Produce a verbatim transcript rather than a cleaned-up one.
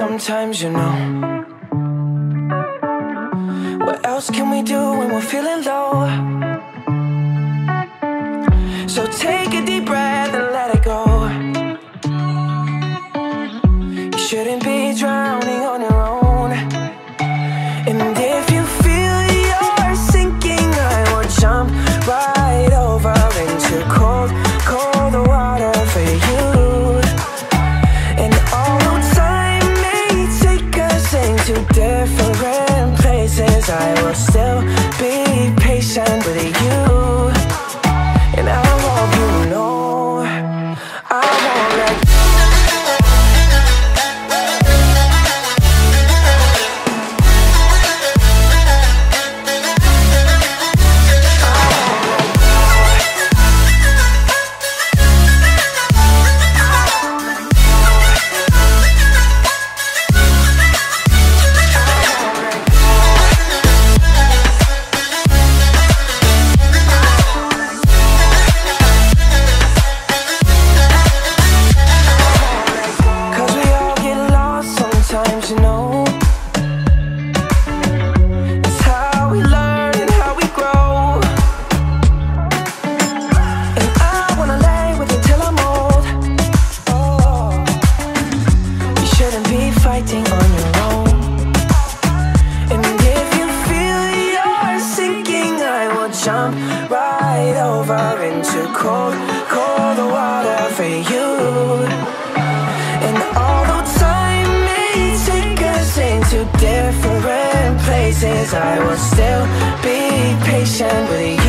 sometimes, you know. What else can we do when we're feeling low? So take a deep breath and let it go. You shouldn't be drowning on your own. And if you feel you're sinking, I will jump right over into cold, cold water for you. And although time may take us into different places, I will still be patient with you. And I hope you know I won't let go. You know, it's how we learn and how we grow. And I wanna lay with you till I'm old. Oh, you shouldn't be fighting on your own. And if you feel you're sinking, I will jump right over into cold, cold water for you. And although into different places, I will still be patient with you.